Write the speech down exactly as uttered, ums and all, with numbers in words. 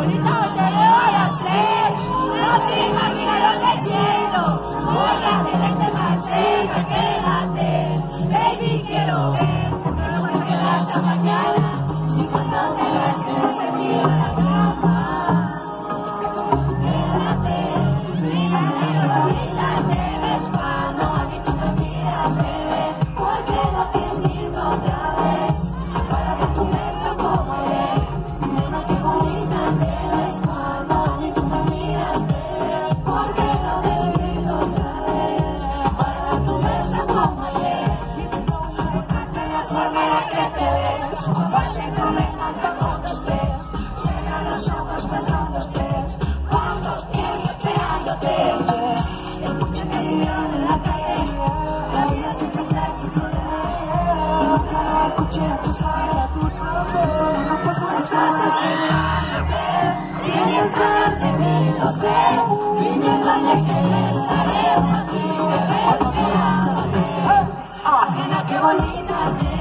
bonito te veo a las seis. No te imaginaron del cielo. Voy a tenerte más cerca, quédate. Baby, quiero ver por qué no te quedas hasta mañana. Si cuando te vas quedas aquí a la cama. Quédate, dime que bonita te ves cuando a mí tú me miras, bebé. ¿Por qué no te invito otra vez? Para ver tu beso como ayer. Dime que bonita te ves cuando a mí tú me miras, bebé. ¿Por qué no te invito otra vez? Para ver tu beso como ayer. De la forma en la que te ves, como sin problemas bajo tus pies. Cierra los ojos cuando los pies. Cuando quiero esperándote, escucha que digan en la calle. La vida siempre trae su problema. Nunca la escuché a tu suegra. Eso no pasa, estás acercándote. Tienes ganas de mí, lo sé. Dime dónde quieres, estaré aquí, bebé, esperándote. Ajena, qué bonita.